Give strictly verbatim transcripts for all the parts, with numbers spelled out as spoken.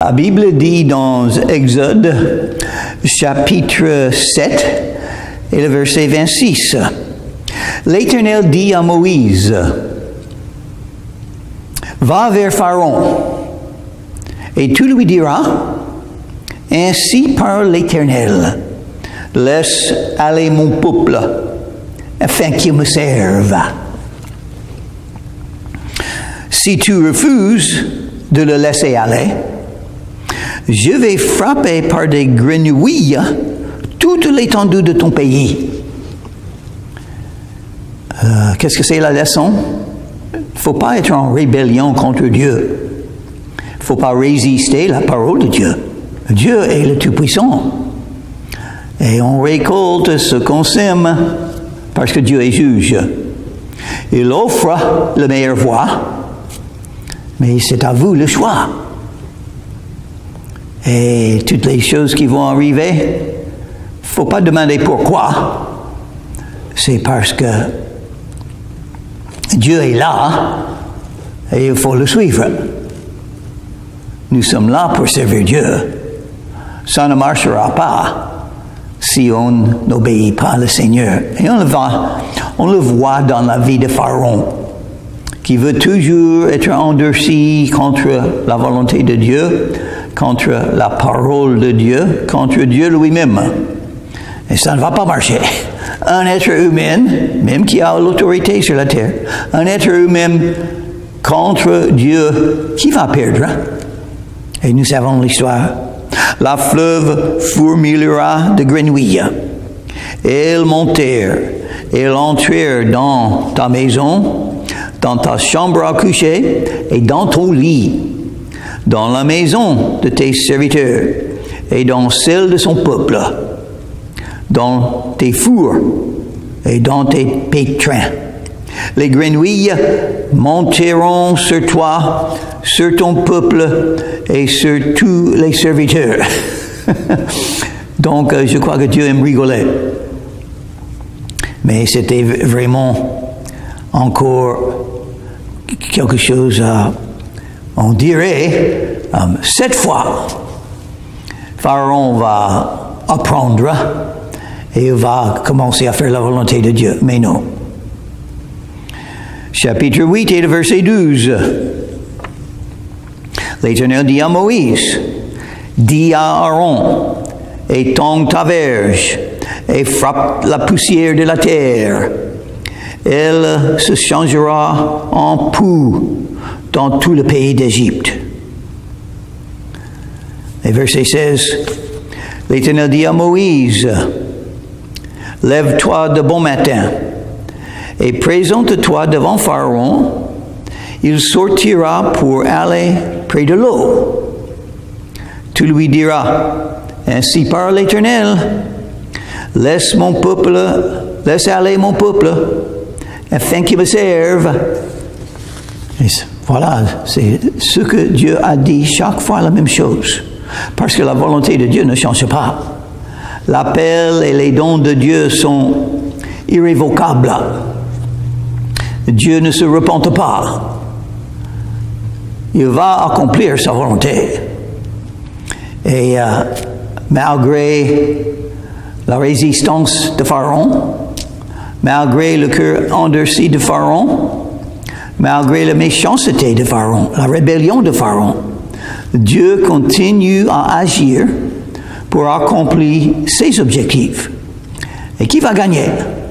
La Bible dit dans Exode, chapitre sept, et le verset vingt-six, l'Éternel dit à Moïse, « Va vers Pharaon, et tu lui diras, ainsi parle l'Éternel, laisse aller mon peuple, afin qu'il me serve. Si tu refuses de le laisser aller, je vais frapper par des grenouilles toute l'étendue de ton pays. » Euh, qu'est-ce que c'est la leçon? Il ne faut pas être en rébellion contre Dieu. Il ne faut pas résister à la parole de Dieu. Dieu est le Tout-Puissant. Et on récolte ce qu'on sème parce que Dieu est juge. Il offre la meilleure voie, mais c'est à vous le choix. Et toutes les choses qui vont arriver, il ne faut pas demander pourquoi. C'est parce que Dieu est là et il faut le suivre. Nous sommes là pour servir Dieu. Ça ne marchera pas si on n'obéit pas au Seigneur. Et on le voit, on le voit dans la vie de Pharaon, qui veut toujours être endurci contre la volonté de Dieu, contre la parole de Dieu, contre Dieu lui-même. Et ça ne va pas marcher. Un être humain, même qui a l'autorité sur la terre, un être humain contre Dieu, qui va perdre? Et nous savons l'histoire. La fleuve fourmillera de grenouilles. Elles montèrent, elles entrèrent dans ta maison, dans ta chambre à coucher et dans ton lit, dans la maison de tes serviteurs et dans celle de son peuple, dans tes fours et dans tes pétrins. Les grenouilles monteront sur toi, sur ton peuple et sur tous les serviteurs. Donc, je crois que Dieu aime rigoler. Mais c'était vraiment encore quelque chose, euh, on dirait, euh, cette fois, Pharaon va apprendre et il va commencer à faire la volonté de Dieu. Mais non. Chapitre huit et le verset douze. L'Éternel dit à Moïse, dis à Aaron, étends ta verge et frappe la poussière de la terre. Elle se changera en poux dans tout le pays d'Égypte. Et verset seize, l'Éternel dit à Moïse, lève-toi de bon matin et présente-toi devant Pharaon. Il sortira pour aller près de l'eau. Tu lui diras, ainsi parle l'Éternel, laisse mon peuple, laisse aller mon peuple, afin qu'il me serve. Et voilà, c'est ce que Dieu a dit chaque fois la même chose. Parce que la volonté de Dieu ne change pas. L'appel et les dons de Dieu sont irrévocables. Dieu ne se repente pas. Il va accomplir sa volonté. Et euh, malgré la résistance de Pharaon, malgré le cœur endurci de Pharaon, malgré la méchanceté de Pharaon, la rébellion de Pharaon, Dieu continue à agir pour accomplir ses objectifs. Et qui va gagner?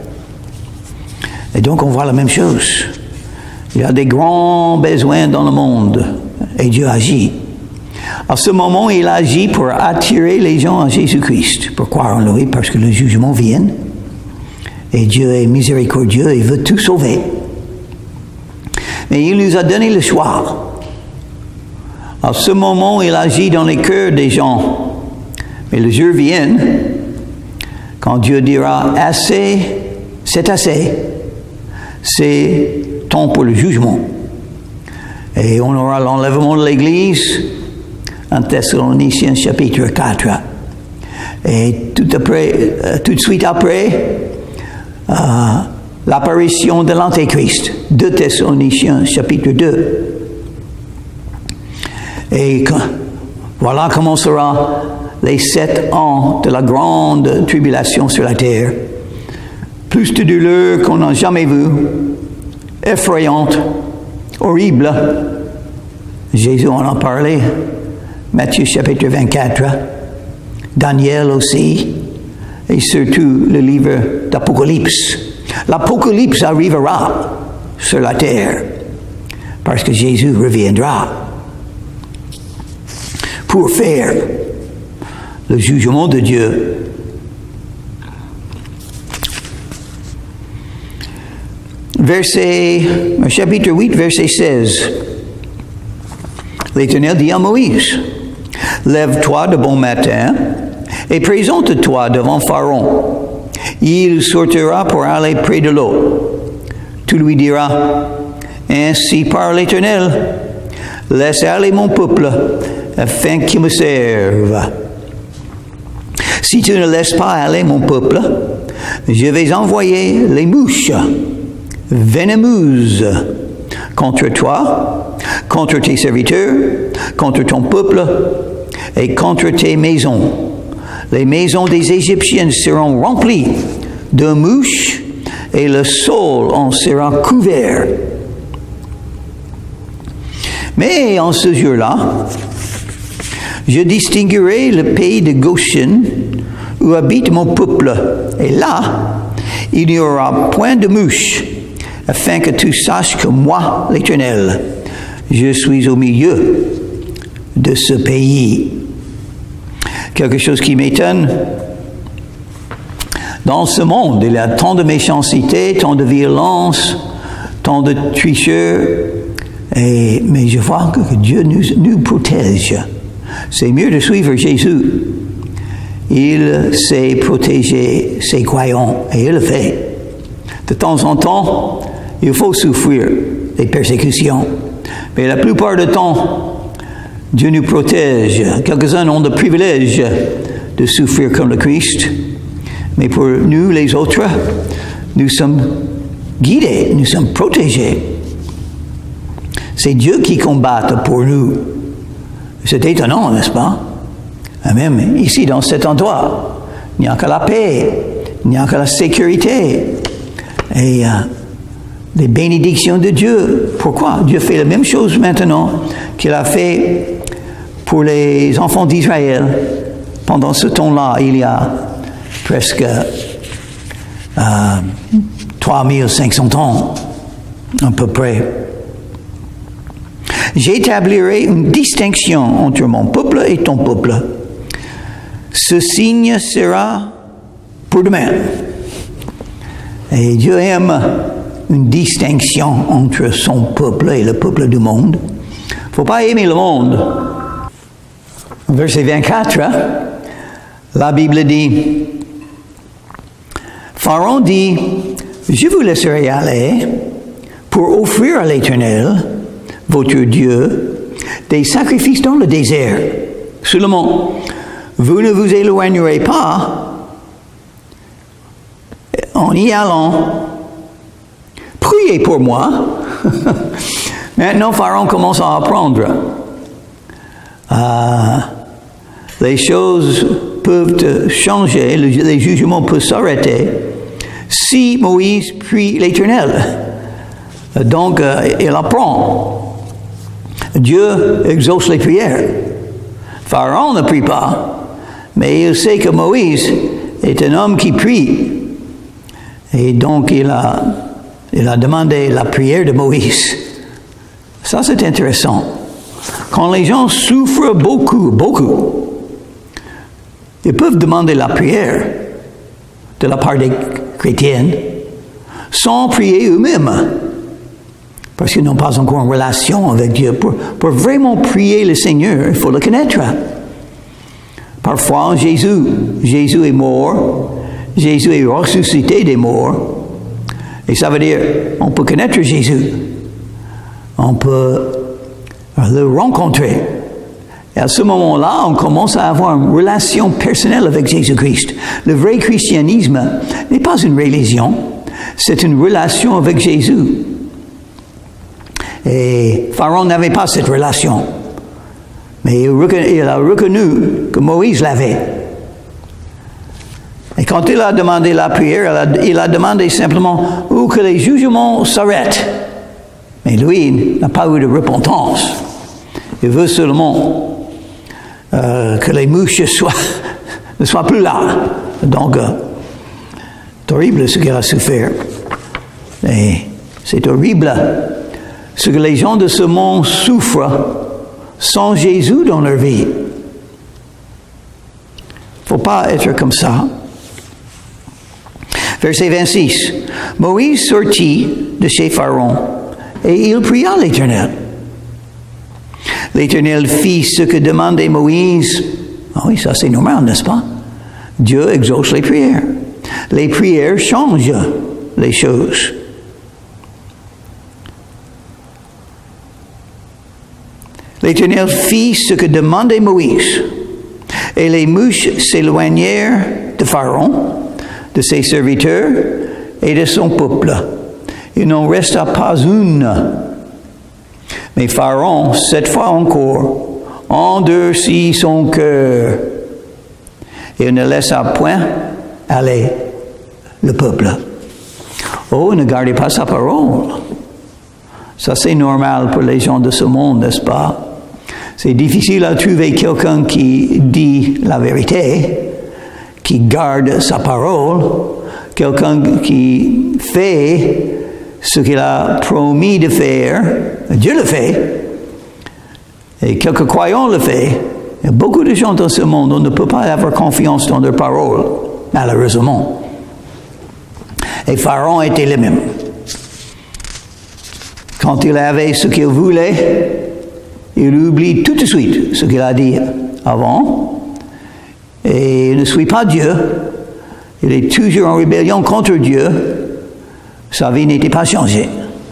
Et donc on voit la même chose. Il y a des grands besoins dans le monde et Dieu agit. À ce moment, il agit pour attirer les gens à Jésus-Christ, pour croire en lui, parce que le jugement vient. Et Dieu est miséricordieux et veut tout sauver. Mais il nous a donné le choix. À ce moment, il agit dans les cœurs des gens. Mais le jour vient, quand Dieu dira, assez, c'est assez. C'est temps pour le jugement. Et on aura l'enlèvement de l'Église, en Thessaloniciens chapitre quatre. Et tout, après, tout de suite après, euh, l'apparition de l'Antéchrist, de Thessaloniciens chapitre deux. Et Voilà comment sera les sept ans de la grande tribulation sur la terre. Plus de douleur qu'on n'a jamais vu, effrayante, horrible. Jésus en a parlé, Matthieu chapitre vingt-quatre, Daniel aussi, et surtout le livre d'Apocalypse. L'Apocalypse arrivera sur la terre parce que Jésus reviendra pour faire le jugement de Dieu. Verset, chapitre huit, verset seize. L'Éternel dit à Moïse, « Lève-toi de bon matin et présente-toi devant Pharaon. Il sortira pour aller près de l'eau. Tu lui diras, « Ainsi parle l'Éternel, laisse aller mon peuple afin qu'il me serve. Si tu ne laisses pas aller mon peuple, je vais envoyer les mouches venimeuses contre toi, contre tes serviteurs, contre ton peuple et contre tes maisons. Les maisons des Égyptiens seront remplies de mouches et le sol en sera couvert. Mais en ce jour-là, je distinguerai le pays de Goshen où habite mon peuple. Et là, il n'y aura point de mouches, afin que tu saches que moi, l'Éternel, je suis au milieu de ce pays. Quelque chose qui m'étonne, dans ce monde, il y a tant de méchanceté, tant de violence, tant de tricheurs, et, mais je vois que Dieu nous, nous protège. C'est mieux de suivre Jésus. Il sait protéger ses croyants, et il le fait. De temps en temps, il faut souffrir des persécutions. Mais la plupart du temps, Dieu nous protège. Quelques-uns ont le privilège de souffrir comme le Christ. Mais pour nous, les autres, nous sommes guidés, nous sommes protégés. C'est Dieu qui combat pour nous. C'est étonnant, n'est-ce pas? Même ici, dans cet endroit, il n'y a que la paix, il n'y a que la sécurité et euh, les bénédictions de Dieu. Pourquoi? Dieu fait la même chose maintenant qu'il a fait pour les enfants d'Israël. Pendant ce temps-là, il y a presque euh, trois mille cinq cents ans, à peu près. J'établirai une distinction entre mon peuple et ton peuple. Ce signe sera pour demain. Et Dieu aime une distinction entre son peuple et le peuple du monde. Il ne faut pas aimer le monde. Verset vingt-quatre, la Bible dit, Pharaon dit, je vous laisserai aller pour offrir à l'Éternel, votre Dieu, des sacrifices dans le désert. Seulement, vous ne vous éloignerez pas en y allant. Priez pour moi. Maintenant, Pharaon commence à apprendre. Euh, les choses peuvent changer, les jugements peuvent s'arrêter si Moïse prie l'Éternel. Donc, euh, il apprend. Dieu exauce les prières. Pharaon ne prie pas, mais il sait que Moïse est un homme qui prie. Et donc, il a, il a demandé la prière de Moïse. Ça, c'est intéressant. Quand les gens souffrent beaucoup, beaucoup, ils peuvent demander la prière de la part des chrétiens sans prier eux-mêmes. Parce qu'ils n'ont pas encore une relation avec Dieu. Pour, pour vraiment prier le Seigneur, il faut le connaître. Parfois, Jésus, Jésus est mort. Jésus est ressuscité des morts. Et ça veut dire, on peut connaître Jésus. On peut le rencontrer. Et à ce moment-là, on commence à avoir une relation personnelle avec Jésus-Christ. Le vrai christianisme n'est pas une religion. C'est une relation avec Jésus. Et Pharaon n'avait pas cette relation. Mais il, il a reconnu que Moïse l'avait. Et quand il a demandé la prière, il a, il a demandé simplement où que les jugements s'arrêtent. Mais lui n'a pas eu de repentance. Il veut seulement euh, que les mouches soient, ne soient plus là. Donc, euh, c'est horrible ce qu'il a souffert. Et c'est horrible ce que les gens de ce monde souffrent sans Jésus dans leur vie. Il ne faut pas être comme ça. Verset vingt-six. Moïse sortit de chez Pharaon et il pria l'Éternel. L'Éternel fit ce que demandait Moïse. Ah oui, ça c'est normal, n'est-ce pas? Dieu exauce les prières. Les prières changent les choses. L'Éternel fit ce que demandait Moïse. Et les mouches s'éloignèrent de Pharaon, de ses serviteurs et de son peuple. Il n'en resta pas une. Mais Pharaon, cette fois encore, endurcit son cœur. Et il ne laissa point aller le peuple. Oh, ne gardez pas sa parole. Ça, c'est normal pour les gens de ce monde, n'est-ce pas? C'est difficile à trouver quelqu'un qui dit la vérité, qui garde sa parole, quelqu'un qui fait ce qu'il a promis de faire. Dieu le fait. Et quelques croyants le font. Il y a beaucoup de gens dans ce monde, on ne peut pas avoir confiance dans leurs paroles, malheureusement. Et Pharaon était le même. Quand il avait ce qu'il voulait, il oublie tout de suite ce qu'il a dit avant. Et il ne suit pas Dieu. Il est toujours en rébellion contre Dieu. Sa vie n'était pas changée.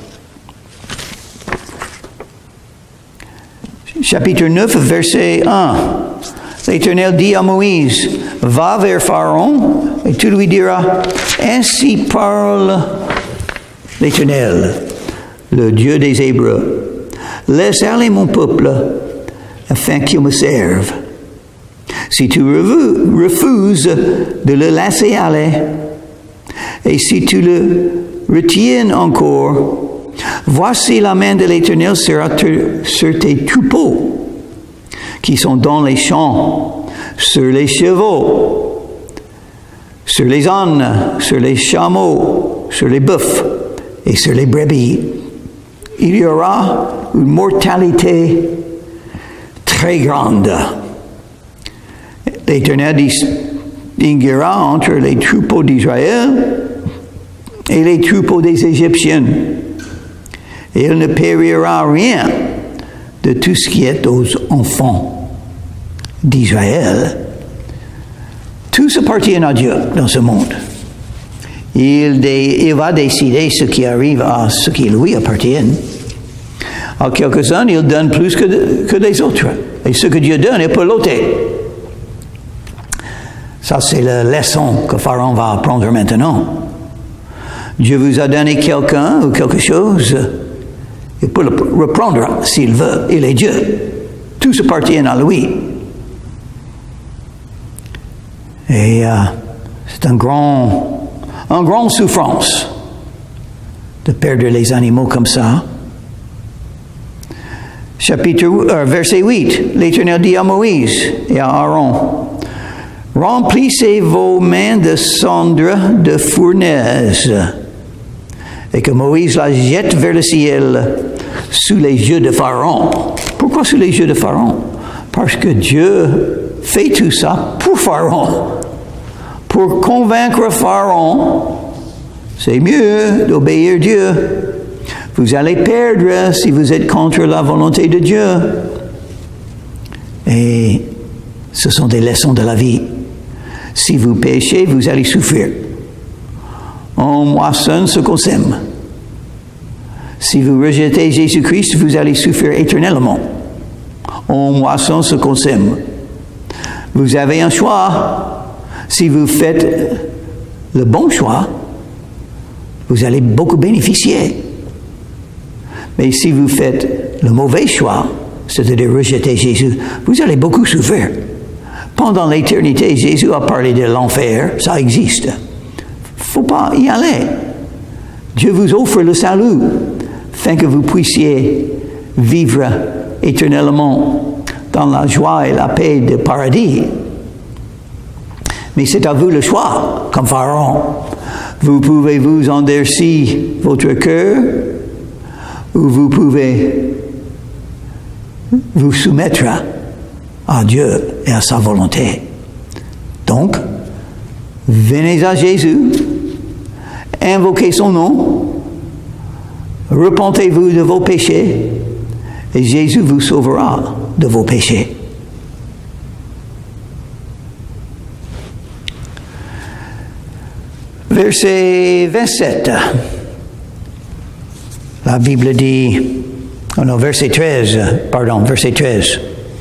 Chapitre neuf, verset un. L'Éternel dit à Moïse, « Va vers Pharaon, et tu lui diras, ainsi parle l'Éternel, le Dieu des Hébreux. Laisse aller mon peuple, afin qu'il me serve. Si tu refuses de le laisser aller, et si tu le retiens encore, voici la main de l'Éternel sera sur tes troupeaux, qui sont dans les champs, sur les chevaux, sur les ânes, sur les chameaux, sur les bœufs et sur les brebis. Il y aura une mortalité très grande. L'Éternel distinguera entre les troupeaux d'Israël et les troupeaux des Égyptiens. Et il ne périra rien de tout ce qui est aux enfants d'Israël. Tout appartient à Dieu dans ce monde. Il, dé, il va décider ce qui arrive à ce qui lui appartient. À quelques-uns, il donne plus que, de, que les autres. Et ce que Dieu donne, il peut l'ôter. Ça, c'est la leçon que Pharaon va apprendre maintenant. Dieu vous a donné quelqu'un ou quelque chose, il peut le reprendre s'il veut. Il est Dieu. Tout appartient à lui. Et euh, c'est un grand, une grande souffrance de perdre les animaux comme ça. Chapitre, euh, verset huit. L'Éternel dit à Moïse et à Aaron, « Remplissez vos mains de cendres de fournaise. » Et que Moïse la jette vers le ciel sous les yeux de Pharaon. Pourquoi sous les yeux de Pharaon? Parce que Dieu fait tout ça pour Pharaon. Pour convaincre Pharaon, c'est mieux d'obéir Dieu. Vous allez perdre si vous êtes contre la volonté de Dieu. Et ce sont des leçons de la vie. Si vous péchez, vous allez souffrir. On moissonne ce qu'on sème. Si vous rejetez Jésus-Christ, vous allez souffrir éternellement. On moissonne ce qu'on sème. Vous avez un choix. Si vous faites le bon choix, vous allez beaucoup bénéficier. Mais si vous faites le mauvais choix, c'est-à-dire rejeter Jésus, vous allez beaucoup souffrir. Pendant l'éternité, Jésus a parlé de l'enfer, ça existe. Il ne faut pas y aller. Dieu vous offre le salut, afin que vous puissiez vivre éternellement dans la joie et la paix du paradis. Mais c'est à vous le choix, comme Pharaon. Vous pouvez vous endurcir votre cœur, ou vous pouvez vous soumettre à Dieu et à sa volonté. Donc, venez à Jésus, invoquez son nom, repentez-vous de vos péchés, et Jésus vous sauvera de vos péchés. Verset vingt-sept. La Bible dit, oh non, verset treize, pardon, verset treize.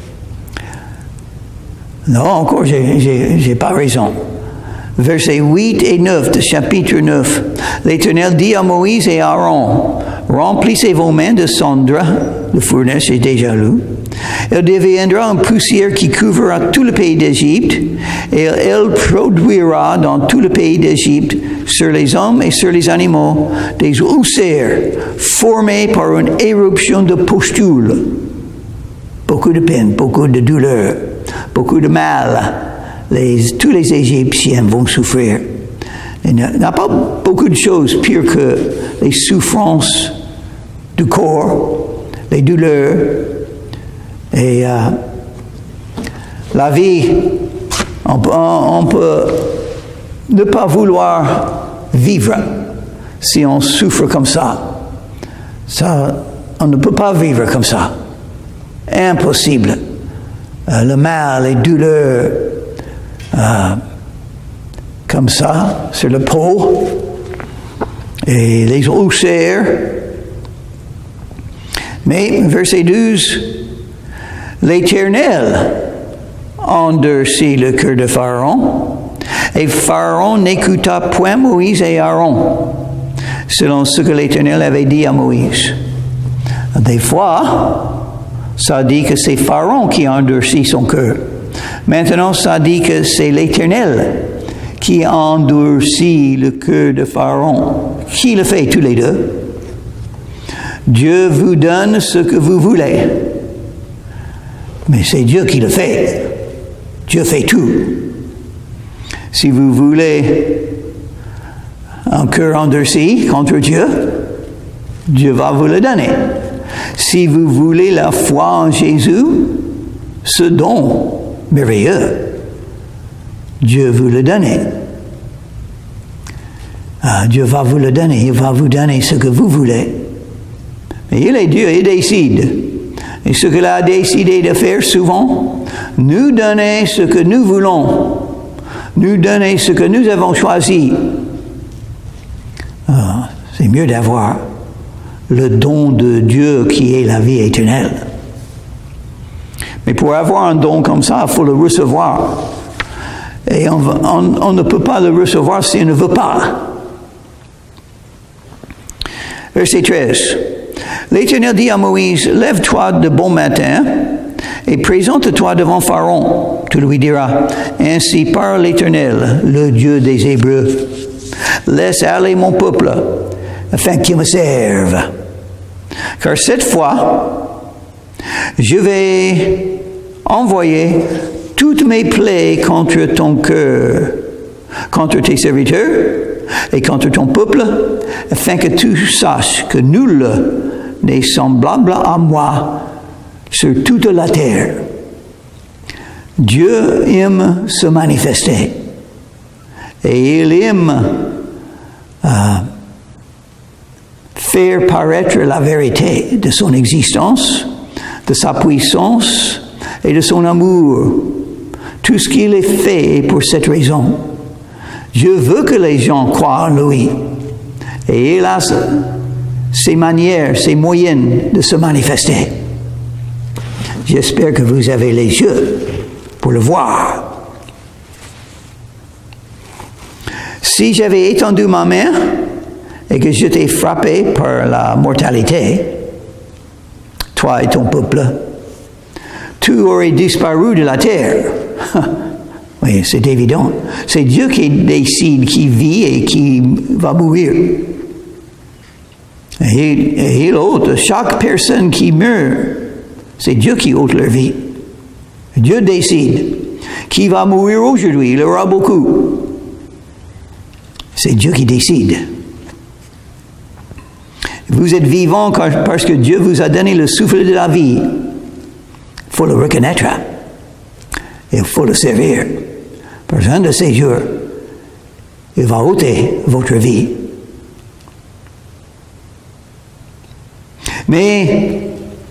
Non, encore, j'ai pas raison. Versets huit et neuf de chapitre neuf. L'Éternel dit à Moïse et à Aaron, remplissez vos mains de cendre, le fournaise est déjà loup. Elle deviendra une poussière qui couvrira tout le pays d'Égypte, et elle produira dans tout le pays d'Égypte, sur les hommes et sur les animaux, des ulcères formés par une éruption de pustules. Beaucoup de peine, beaucoup de douleur, beaucoup de mal. Les, tous les Égyptiens vont souffrir. Il n'y a pas beaucoup de choses pires que les souffrances du corps, les douleurs, et euh, la vie. On peut, on peut ne pas vouloir vivre si on souffre comme ça. Ça, on ne peut pas vivre comme ça. Impossible. Euh, le mal, les douleurs, euh, comme ça, sur le peau, et les ulcères. Mais, verset douze, l'Éternel endurcit le cœur de Pharaon, et Pharaon n'écouta point Moïse et Aaron, selon ce que l'Éternel avait dit à Moïse. Des fois, ça dit que c'est Pharaon qui a endurci son cœur. Maintenant, ça dit que c'est l'Éternel qui a endurci le cœur de Pharaon. Qui le fait tous les deux? Dieu vous donne ce que vous voulez. Mais c'est Dieu qui le fait. Dieu fait tout. Si vous voulez un cœur endurci contre Dieu, Dieu va vous le donner. Si vous voulez la foi en Jésus, ce don merveilleux, Dieu vous le donne. Ah, Dieu va vous le donner. Il va vous donner ce que vous voulez. Mais il est Dieu, il décide. Et ce qu'il a décidé de faire souvent, nous donner ce que nous voulons, nous donner ce que nous avons choisi. Ah, c'est mieux d'avoir le don de Dieu qui est la vie éternelle. Mais pour avoir un don comme ça, il faut le recevoir. Et on, on, on ne peut pas le recevoir si on ne veut pas. Verset treize. L'Éternel dit à Moïse, lève-toi de bon matin et présente-toi devant Pharaon. Tu lui diras, ainsi parle l'Éternel, le Dieu des Hébreux. Laisse aller mon peuple, afin qu'il me serve. Car cette fois, je vais envoyer toutes mes plaies contre ton cœur, contre tes serviteurs et contre ton peuple, afin que tu saches que nul n'est semblable à moi sur toute la terre. Dieu aime se manifester et il aime euh, faire paraître la vérité de son existence, de sa puissance et de son amour. Tout ce qu'il est fait pour cette raison. Dieu veut que les gens croient en lui. Et il a ses manières, ses moyens de se manifester. J'espère que vous avez les yeux pour le voir. Si j'avais étendu ma main et que je t'ai frappé par la mortalité, toi et ton peuple, tout aurait disparu de la terre. Oui, c'est évident. C'est Dieu qui décide qui vit et qui va mourir. Et, et l'autre, chaque personne qui meurt, c'est Dieu qui ôte leur vie. Dieu décide qui va mourir aujourd'hui. Il y aura beaucoup. C'est Dieu qui décide. Vous êtes vivant parce que Dieu vous a donné le souffle de la vie. Il faut le reconnaître. Et il faut le servir. Parce qu'un de ces jours, il va ôter votre vie. Mais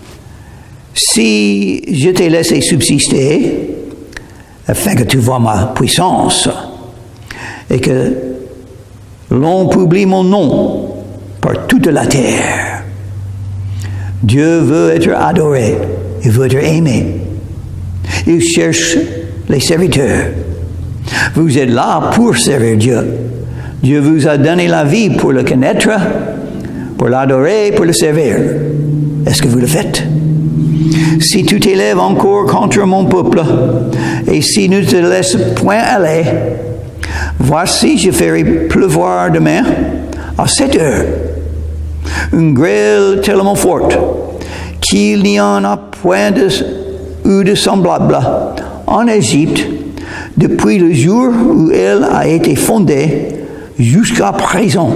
si je t'ai laissé subsister, afin que tu vois ma puissance, et que l'on publie mon nom par toute la terre, Dieu veut être adoré, il veut être aimé. Il cherche les serviteurs. Vous êtes là pour servir Dieu. Dieu vous a donné la vie pour le connaître, pour l'adorer, pour le servir. Est-ce que vous le faites? Si tu t'élèves encore contre mon peuple, et si ne te laisse point aller, voici je ferai pleuvoir demain à sept heures une grêle tellement forte qu'il n'y en a point de, ou de semblable en Égypte depuis le jour où elle a été fondée jusqu'à présent.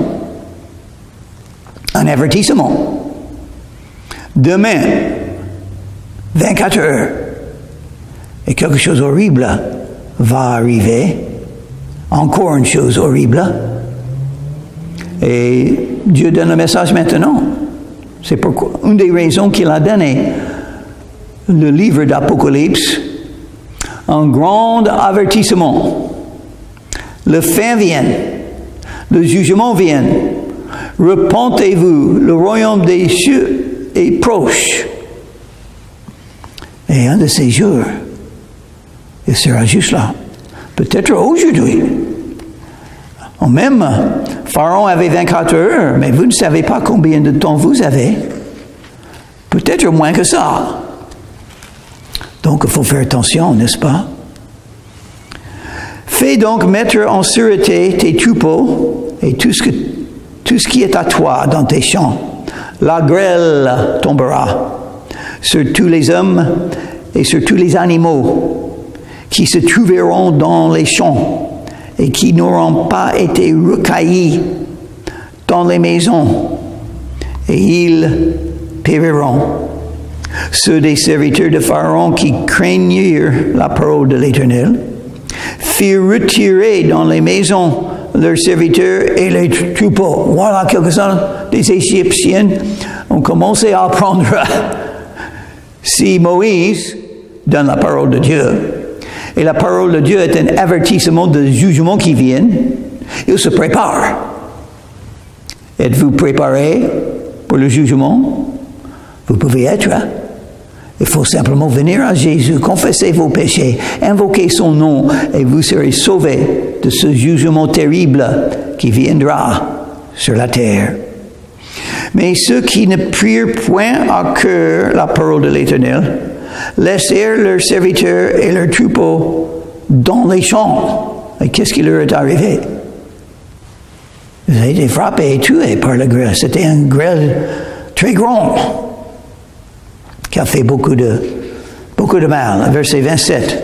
Un avertissement. Demain, vingt-quatre heures, et quelque chose horrible va arriver. Encore une chose horrible. Et Dieu donne le message maintenant. C'est pourquoi, une des raisons qu'il a donné le livre d'Apocalypse, un grand avertissement. Le fin vient, le jugement vient. Repentez-vous, le royaume des cieux est proche. Et un de ces jours, il sera juste là. Peut-être aujourd'hui. Même Pharaon avait vingt-quatre heures, mais vous ne savez pas combien de temps vous avez. Peut-être moins que ça. Donc il faut faire attention, n'est-ce pas? Fais donc mettre en sûreté tes troupeaux et tout ce, que, tout ce qui est à toi dans tes champs. La grêle tombera sur tous les hommes et sur tous les animaux qui se trouveront dans les champs et qui n'auront pas été recueillis dans les maisons, et ils périront. Ceux des serviteurs de Pharaon qui craignirent la parole de l'Éternel firent retirer dans les maisons leurs serviteurs et les troupeaux. Voilà, quelques-uns des Égyptiens ont commencé à apprendre. Si Moïse donne la parole de Dieu, et la parole de Dieu est un avertissement de jugement qui vient, il se prépare. Êtes-vous préparé pour le jugement? Vous pouvez être. Il faut simplement venir à Jésus, confesser vos péchés, invoquer son nom, et vous serez sauvés de ce jugement terrible qui viendra sur la terre. Mais ceux qui ne prirent point à cœur la parole de l'Éternel laissèrent leurs serviteurs et leurs troupeaux dans les champs. Et qu'est-ce qui leur est arrivé? Ils ont été frappés et tués par la grêle. C'était une grêle très grande qui a fait beaucoup de, beaucoup de mal. Verset vingt-sept.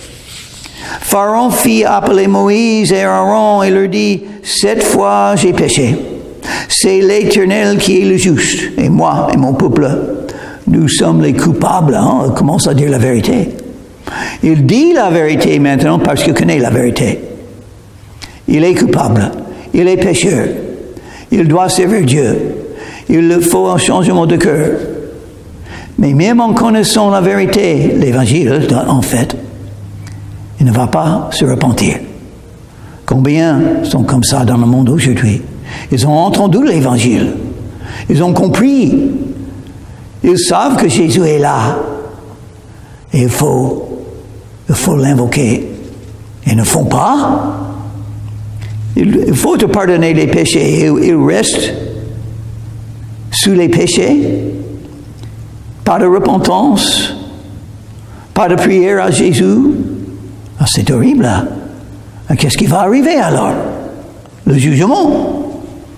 Pharaon fit appeler Moïse et Aaron et leur dit, cette fois j'ai péché. C'est l'Éternel qui est le juste, et moi et mon peuple, nous sommes les coupables. Hein? Il commence à dire la vérité. Il dit la vérité maintenant parce qu'il connaît la vérité. Il est coupable. Il est pécheur. Il doit servir Dieu. Il lui faut un changement de cœur. Mais même en connaissant la vérité, l'Évangile, en fait, il ne va pas se repentir. Combien sont comme ça dans le monde aujourd'hui? Ils ont entendu l'Évangile. Ils ont compris. Ils savent que Jésus est là. Et il faut, il faut l'invoquer. Ils ne font pas. Il faut te pardonner les péchés. Ils restent sous les péchés. Pas de repentance. Pas de prière à Jésus. Ah, c'est horrible, là. Qu'est-ce qui va arriver alors? Le jugement.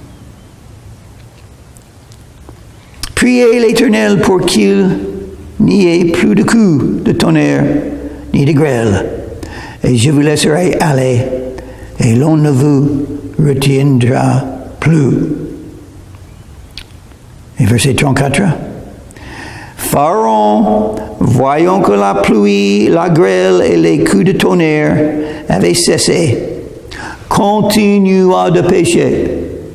Priez l'Éternel pour qu'il n'y ait plus de coups de tonnerre ni de grêle, et je vous laisserai aller, et l'on ne vous retiendra plus. Et verset trente-quatre. Pharaon, voyant que la pluie, la grêle et les coups de tonnerre avaient cessé, continua de pécher.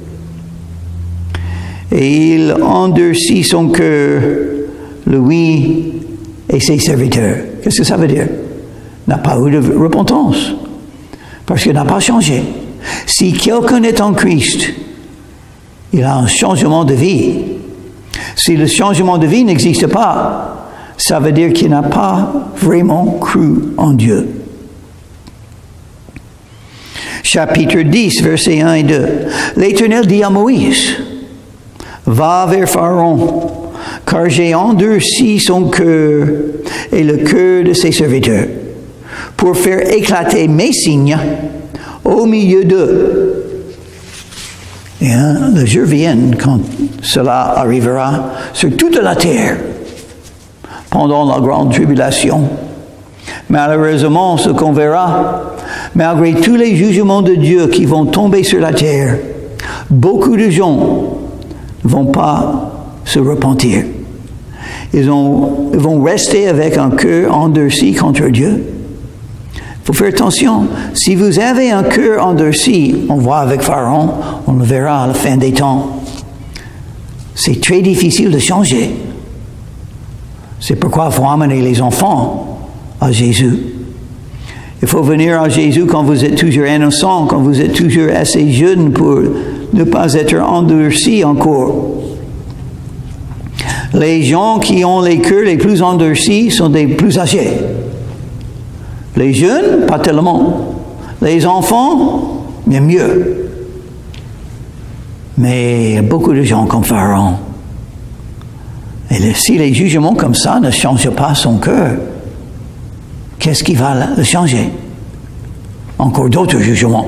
Et il endurcit son cœur, lui et ses serviteurs. Qu'est-ce que ça veut dire? N'a pas eu de repentance, parce qu'il n'a pas changé. Si quelqu'un est en Christ, il a un changement de vie. Si le changement de vie n'existe pas, ça veut dire qu'il n'a pas vraiment cru en Dieu. Chapitre dix, versets un et deux. L'Éternel dit à Moïse, « Va vers Pharaon, car j'ai endurci son cœur et le cœur de ses serviteurs, pour faire éclater mes signes au milieu d'eux. » Et hein, le jour vient quand cela arrivera sur toute la terre, pendant la grande tribulation. Malheureusement, ce qu'on verra, malgré tous les jugements de Dieu qui vont tomber sur la terre, beaucoup de gens ne vont pas se repentir. Ils, ont, ils vont rester avec un cœur endurci contre Dieu. Il faut faire attention. Si vous avez un cœur endurci, on voit avec Pharaon, on le verra à la fin des temps. C'est très difficile de changer. C'est pourquoi il faut amener les enfants à Jésus. Il faut venir à Jésus quand vous êtes toujours innocent, quand vous êtes toujours assez jeune pour ne pas être endurci encore. Les gens qui ont les cœurs les plus endurcis sont des plus âgés. Les jeunes, pas tellement. Les enfants, bien mieux. Mais beaucoup de gens comme Pharaon. Et si les jugements comme ça ne changent pas son cœur, qu'est-ce qui va le changer? Encore d'autres jugements.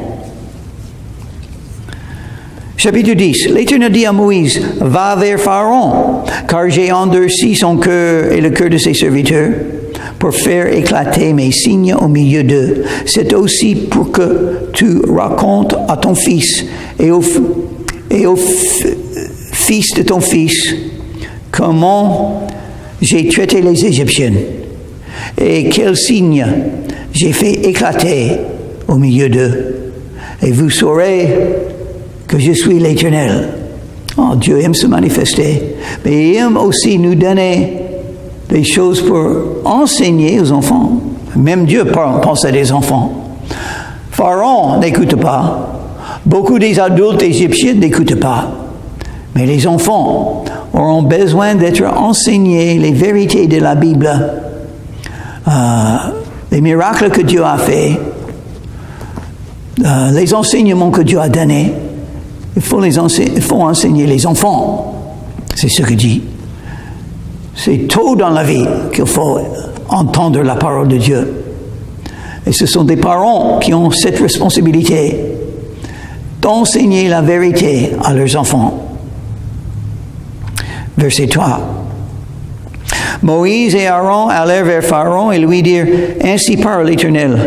Chapitre dix. L'Éternel dit à Moïse, « Va vers Pharaon, car j'ai endurci son cœur et le cœur de ses serviteurs, pour faire éclater mes signes au milieu d'eux. C'est aussi pour que tu racontes à ton fils et au, et au fils de ton fils comment j'ai traité les Égyptiens et quels signes j'ai fait éclater au milieu d'eux. Et vous saurez que je suis l'Éternel. » Oh, Dieu aime se manifester, mais il aime aussi nous donner des choses pour enseigner aux enfants. Même Dieu pense à des enfants. Pharaon n'écoute pas. Beaucoup des adultes égyptiens n'écoutent pas. Mais les enfants auront besoin d'être enseignés les vérités de la Bible, euh, les miracles que Dieu a faits, euh, les enseignements que Dieu a donnés. Il faut, les enseigner, il faut enseigner les enfants. C'est ce que dit. C'est tôt dans la vie qu'il faut entendre la parole de Dieu. Et ce sont des parents qui ont cette responsabilité d'enseigner la vérité à leurs enfants. Verset trois. Moïse et Aaron allèrent vers Pharaon et lui dirent, « Ainsi parle l'Éternel,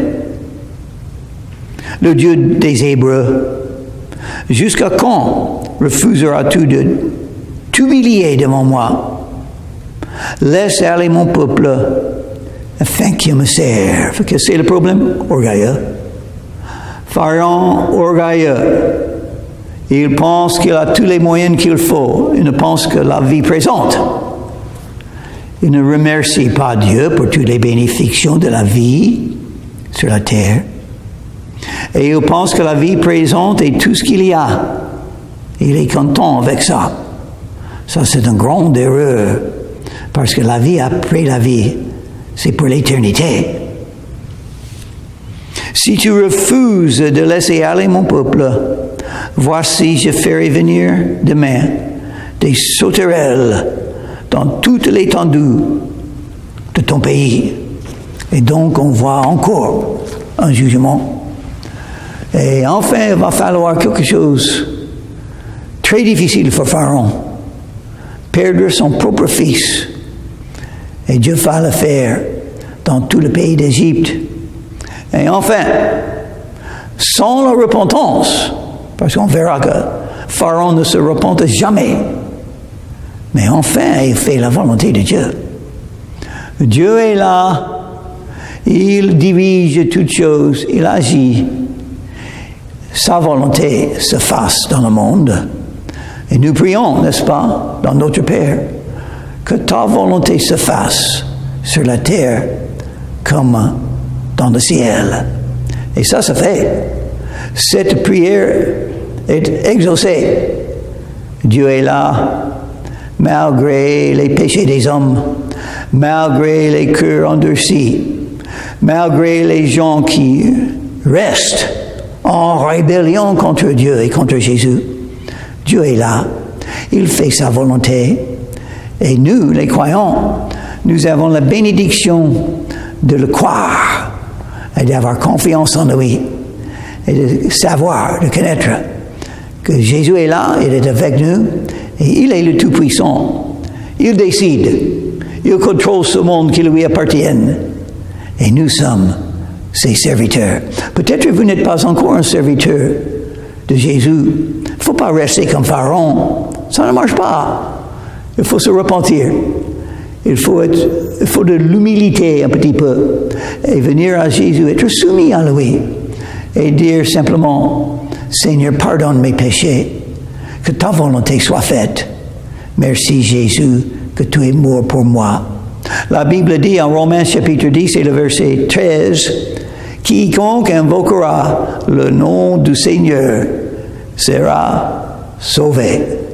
le Dieu des Hébreux. Jusqu'à quand refuseras-tu de t'humilier devant moi? Laisse aller mon peuple afin qu'il me serve. » Qu'est-ce que c'est le problème? Orgueilleux. Pharaon orgueilleux. Il pense qu'il a tous les moyens qu'il faut. Il ne pense que la vie présente. Il ne remercie pas Dieu pour toutes les bénédictions de la vie sur la terre. Et il pense que la vie présente est tout ce qu'il y a. Il est content avec ça. Ça, c'est une grande erreur. Parce que la vie après la vie, c'est pour l'éternité. Si tu refuses de laisser aller mon peuple, voici, je ferai venir demain des sauterelles dans toute l'étendue de ton pays. Et donc, on voit encore un jugement. Et enfin, il va falloir quelque chose très difficile pour Pharaon. Perdre son propre fils. Et Dieu va le faire dans tout le pays d'Égypte. Et enfin, sans la repentance, parce qu'on verra que Pharaon ne se repente jamais, mais enfin, il fait la volonté de Dieu. Dieu est là, il dirige toutes choses, il agit. Sa volonté se fasse dans le monde. Et nous prions, n'est-ce pas, dans notre Père, que ta volonté se fasse sur la terre comme dans le ciel. Et ça se fait. Cette prière est exaucée. Dieu est là, malgré les péchés des hommes, malgré les cœurs endurcis, malgré les gens qui restent en rébellion contre Dieu et contre Jésus. Dieu est là. Il fait sa volonté. Et nous, les croyants, nous avons la bénédiction de le croire et d'avoir confiance en lui et de savoir, de connaître que Jésus est là, il est avec nous et il est le Tout-Puissant. Il décide. Il contrôle ce monde qui lui appartient. Et nous sommes ses serviteurs. Peut-être que vous n'êtes pas encore un serviteur de Jésus. Il ne faut pas rester comme Pharaon. Ça ne marche pas. Il faut se repentir. Il faut, être, il faut de l'humilité un petit peu. Et venir à Jésus, être soumis à lui. Et dire simplement, Seigneur, pardonne mes péchés. Que ta volonté soit faite. Merci Jésus, que tu es mort pour moi. La Bible dit en Romains chapitre dix et le verset treize, quiconque invoquera le nom du Seigneur sera sauvé.